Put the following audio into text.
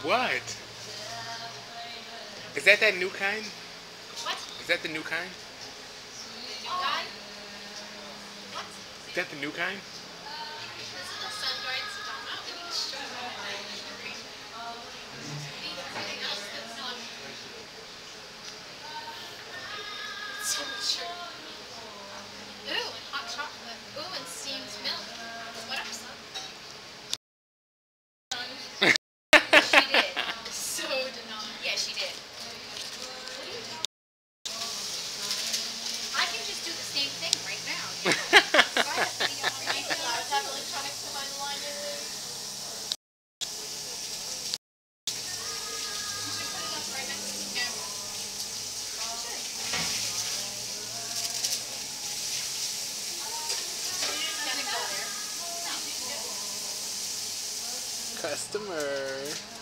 What? Is that new kind? What? Is that the new kind? New guy? What? Is that the new kind? This is the sun-dried Sedona. Everything else that's not. It's so mature. Ooh, and hot chocolate. Ooh, and steamed milk. What up, son? She did. So did not. Yeah, she did. What are you talking? I can just do the same thing right now. I have electronics to find the line in there. You should put it up right next to the camera. Doesn't go there. No. Customer.